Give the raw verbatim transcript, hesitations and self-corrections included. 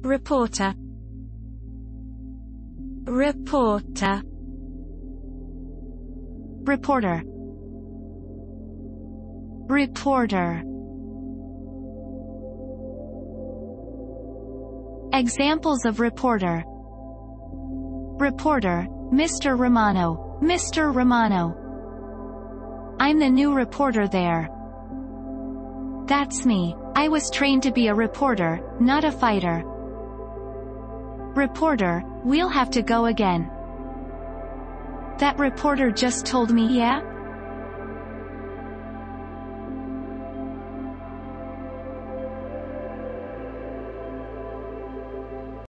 Reporter. Reporter. Reporter. Reporter. Examples of reporter. Reporter, Mister Romano. Mister Romano. I'm the new reporter there. That's me. I was trained to be a reporter, not a fighter. Reporter, we'll have to go again. That reporter just told me, yeah?